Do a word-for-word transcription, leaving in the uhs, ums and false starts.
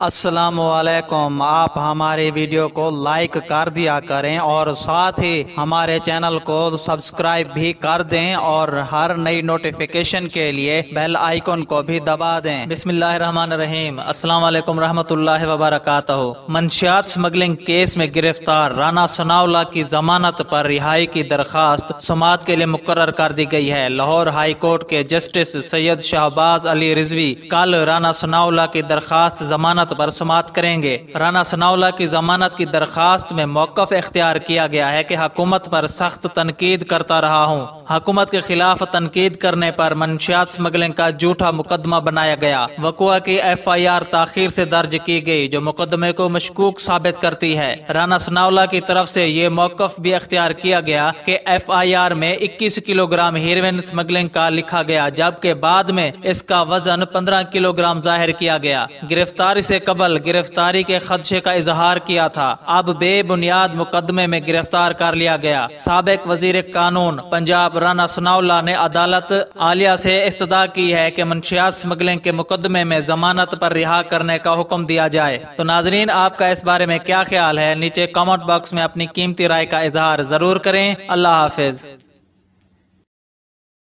अस्सलामुअलैकुम। आप हमारे वीडियो को लाइक कर दिया करें और साथ ही हमारे चैनल को सब्सक्राइब भी कर दें और हर नई नोटिफिकेशन के लिए बेल आइकन को भी दबा दें। बिस्मिल्लाहिर्रहमानिर्रहीम। अस्सलाम वालेकुम रहमतुल्लाहि व बरकातहू। मंशियात स्मगलिंग केस में गिरफ्तार राना सनाउल्लाह की जमानत पर रिहाई की दरखास्त समाअत के लिए मुकर्रर कर दी गई है। लाहौर हाई कोर्ट के जस्टिस सैयद शहबाज अली रिजवी कल राना सनाउल्लाह की दरखास्त जमानत पर समाअत करेंगे। राना सनाउल्लाह की जमानत की दरखास्त में मौकफ इख्तियार किया गया है कि हुकूमत पर सख्त तनकीद करता रहा हूँ। हुकूमत के खिलाफ तनकीद करने पर मंशियात स्मगलिंग का झूठा मुकदमा बनाया गया। वक़ुआ की एफ आई आर ताखीर से दर्ज की गई जो मुकदमे को मशकूक साबित करती है। राना सनाउल्लाह की तरफ से ये मौकफ भी इख्तियार किया गया कि एफ आई आर में इक्कीस किलोग्राम हेरोइन स्मगलिंग का लिखा गया, जबकि बाद में इसका वजन पंद्रह किलोग्राम जाहिर किया गया। गिरफ्तारी से कबल गिरफ्तारी के खदशे का इजहार किया था, अब बेबुनियाद मुकदमे में गिरफ्तार कर लिया गया। साबिक वजीर कानून पंजाब राना सनाउल्लाह ने अदालत आलिया से इस्तदा की है कि मंशियात स्मगलिंग के मुकदमे में जमानत पर रिहा करने का हुक्म दिया जाए। तो नाजरीन, आपका इस बारे में क्या ख्याल है? नीचे कमेंट बॉक्स में अपनी कीमती राय का इजहार जरूर करें। अल्लाह हाफिज।